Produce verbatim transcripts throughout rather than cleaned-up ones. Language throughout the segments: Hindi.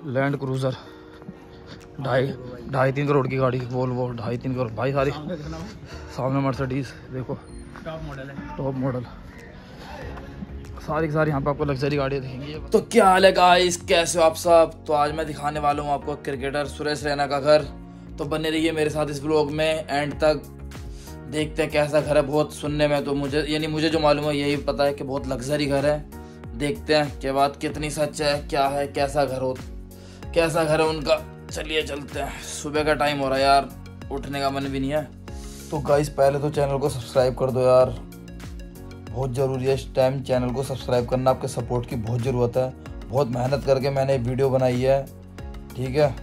लैंड क्रूजर ढाई ढाई तीन करोड़ की गाड़ी, वोल्वो ढाई तीन करोड़ भाई सारी। सामने मर्सिडीज देखो, टॉप मॉडल है, टॉप मॉडल सारी की सारी यहाँ पे आपको लग्जरी गाड़ियाँ दिखेंगी। तो क्या हाल है गाइस, कैसे हो आप सब। तो आज मैं दिखाने वाला हूँ आपको क्रिकेटर सुरेश रैना का घर। तो बने रहिए मेरे साथ इस ब्लॉग में एंड तक, देखते हैं कैसा घर है। बहुत सुनने में तो मुझे यानी मुझे जो मालूम है यही पता है कि बहुत लग्जरी घर है। देखते हैं कि बात कितनी सच है, क्या है, कैसा घर हो, कैसा घर है उनका। चलिए चलते हैं, सुबह का टाइम हो रहा है यार, उठने का मन भी नहीं है। तो गाइस पहले तो चैनल को सब्सक्राइब कर दो यार, बहुत ज़रूरी है इस टाइम चैनल को सब्सक्राइब करना। आपके सपोर्ट की बहुत ज़रूरत है। बहुत मेहनत करके मैंने वीडियो बनाई है, ठीक है,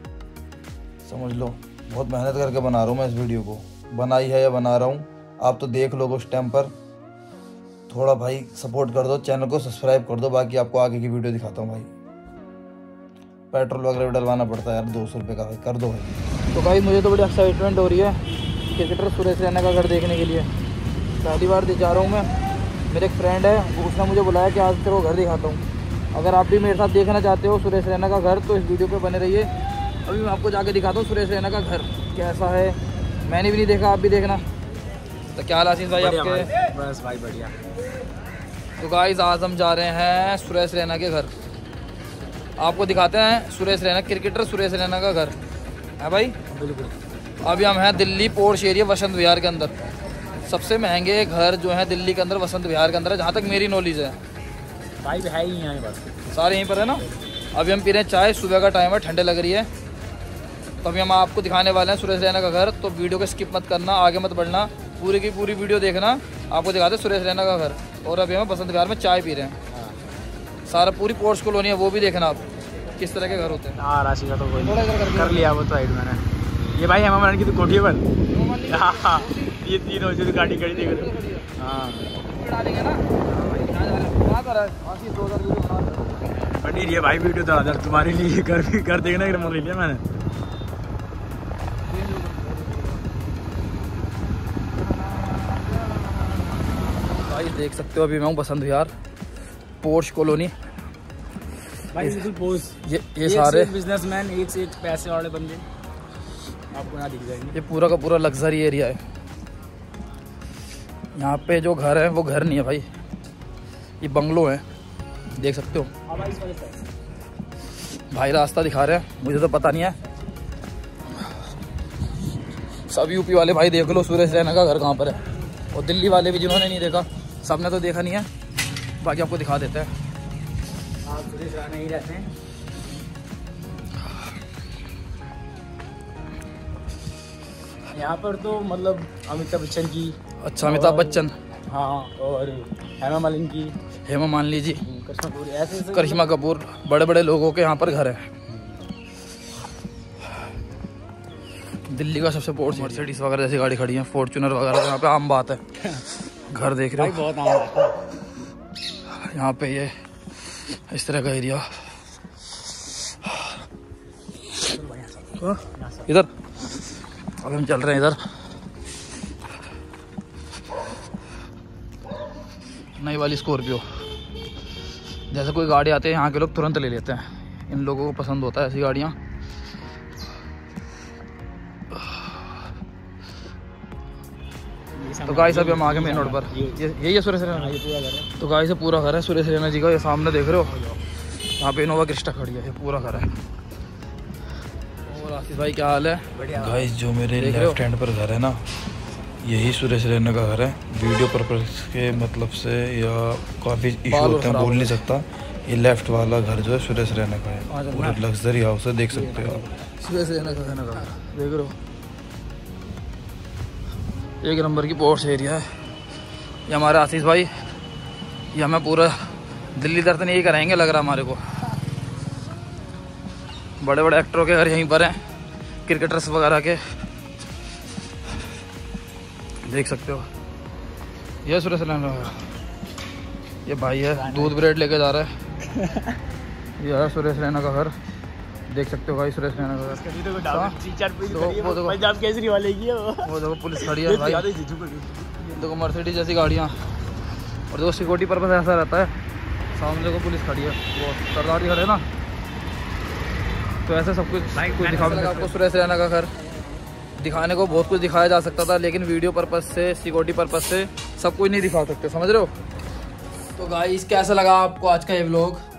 समझ लो बहुत मेहनत करके बना रहा हूँ मैं इस वीडियो को, बनाई है या बना रहा हूँ। आप तो देख लोगे उस टाइम पर। थोड़ा भाई सपोर्ट कर दो, चैनल को सब्सक्राइब कर दो, बाकी आपको आगे की वीडियो दिखाता हूँ भाई। पेट्रोल वगैरह भी डलवाना पड़ता है यार, दो सौ रुपये का भाई, कर दो भाई। तो भाई मुझे तो बड़ी एक्साइटमेंट हो रही है क्रिकेटर सुरेश रैना का घर देखने के लिए। पहली बार जा रहा हूँ मैं। मेरे एक फ्रेंड है, उसने मुझे बुलाया कि आज तेरे को घर दिखाता हूँ। अगर आप भी मेरे साथ देखना चाहते हो सुरेश रैना का घर तो इस वीडियो पे बने रहिए। अभी मैं आपको जाके दिखाता हूँ सुरेश रैना का घर कैसा है। मैंने भी नहीं देखा, आप भी देखना। तो क्या हाल आशीष भाई आपके? बस भाई बढ़िया। तो गाइस आज हम जा रहे हैं सुरेश रैना के घर, आपको दिखाते हैं सुरेश रैना, क्रिकेटर सुरेश रैना का घर है भाई। बिल्कुल। अभी हम हैं दिल्ली पोर्श एरिया वसंत विहार के अंदर। सबसे महंगे घर जो है दिल्ली के अंदर वसंत विहार के अंदर है, जहाँ तक मेरी नॉलेज है। भाई है ही यहाँ बस, सारे यहीं पर है ना। अभी हम पी रहे हैं चाय, सुबह का टाइम है, ठंडे लग रही है। तो अभी हम आपको दिखाने वाले हैं सुरेश रैना का घर। तो वीडियो को स्किप मत करना, आगे मत बढ़ना, पूरी की पूरी वीडियो देखना। आपको दिखाते हैं सुरेश रैना का घर। और अभी हम वसंत विहार में चाय पी रहे हैं। सारा पूरी पोर्श कॉलोनी है, वो भी देखना आप किस तरह के घर होते हैं। हाँ राशि का तो कोई कर, कर लिया वो तो साइड मैंने। ये भाई हमारे की तो कोठी पर। हाँ ये तीनों जो गाड़ी खड़ी देख रहे। हाँ बनी रही है भाई वीडियो तो इधर तुम्हारे लिए घर भी घर देखने का मन ले लिया मैंने। भाई देख सकते हो अभी मैं हूँ बसंत विहार पोर्श कॉलोनी भाई। बिल्कुल पोर्श। ये ये सारे बिजनेसमैन, एक से एक पैसे वाले बंदे आपको यहाँ दिख जाएंगे। ये पूरा का पूरा लग्जरी एरिया है। यहाँ पे जो घर है वो घर नहीं है भाई, ये बंगलो है, देख सकते हो। भाई रास्ता दिखा रहे हैं, मुझे तो पता नहीं है। सब यूपी वाले भाई देख लो सुरेश रैना का घर कहाँ पर है, और दिल्ली वाले भी जिन्होंने नहीं देखा, सबने तो देखा नहीं है। बाकी आपको दिखा देते हैं। आप सुरेश रैना ही रहते हैं यहाँ पर तो, मतलब अमिताभ बच्चन की। अच्छा अमिताभ बच्चन, हाँ, और हेमा मालिनी की, हेमा मालिनी जी, करिश्मा कपूर, ऐसे ऐसे करिश्मा कपूर, बड़े बड़े लोगों के यहाँ पर घर है। दिल्ली का सबसे पोर्श मर्सिडीज वगैरह जैसी गाड़ी खड़ी है, फॉर्च्यूनर वगैरह यहाँ पे आम बात है। घर देख रहे हो, बहुत आम है यहाँ पे ये इस तरह का एरिया। इधर अब हम चल रहे हैं इधर, नई वाली स्कॉर्पियो। जैसे कोई गाड़ी आती है यहाँ के लोग तुरंत ले लेते हैं, इन लोगों को पसंद होता है ऐसी गाड़ियाँ। तो गाइस अभी हम आगे मेन रोड पर, ये यही है सुरेश रैना। तो गाइस से पूरा घर है सुरेश रैना जी का। ये सामने देख रहे हो, यहाँ पे इनोवा क्रिस्टा खड़ी है, ये पूरा घर है। और आशीष भाई क्या हाल है? गाइस जो मेरे लेफ्ट हैंड पर घर है ना, यही सुरेश रैना का घर है। वीडियो पर्पस के मतलब से या काफ़ी इशू होते हैं, बोल नहीं सकता। ये लेफ्ट वाला घर जो है सुरेश रैना का है, पूरा लग्जरी हाउस है, देख सकते हो आप। सुरेश रैना का घर देख रहे हो, एक नंबर की पोर्श एरिया है। ये हमारे आशीष भाई, ये हमें पूरा दिल्ली दर्शन यही कराएंगे लग रहा हमारे को। बड़े बड़े एक्टरों के घर यहीं पर हैं, क्रिकेटर्स वगैरह के, देख सकते हो। ये सुरेश रैना, ये भाई है दूध ब्रेड लेके जा रहा है। ये है सुरेश रैना का घर, देख सकते हो भाई सुरेश रैना का घर। पंजाब केसरी वाले की है वो देखो पुलिस खड़ी है भाई, देखो मर्सिडीज जैसी गाड़ियाँ, और देखो सिक्योरिटी पर्पस ऐसा रहता है। सामने देखो पुलिस खड़ी है, वो सरदार जी खड़े ना। तो ऐसा सब कुछ कुछ दिखा लगा आपको सुरेश रैना का घर। दिखाने को बहुत कुछ दिखाया जा सकता था, लेकिन वीडियो पर्पज से, सिक्योरिटी पर्पज से सब कुछ नहीं दिखा सकते, समझ रहे हो। तो गाइस कैसा लगा आपको आज का ये व्लॉग?